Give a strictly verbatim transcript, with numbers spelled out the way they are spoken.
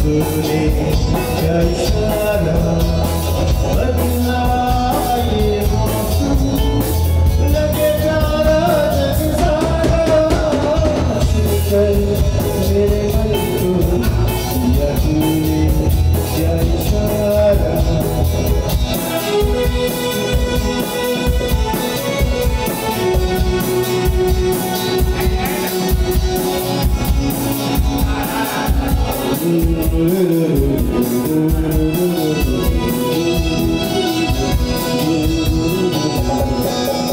तूने क्या इशारा बदला ये मौसम लगे प्यारा जग सारा चल मेरे मन को या तूने क्या इशारा Mm-hmm.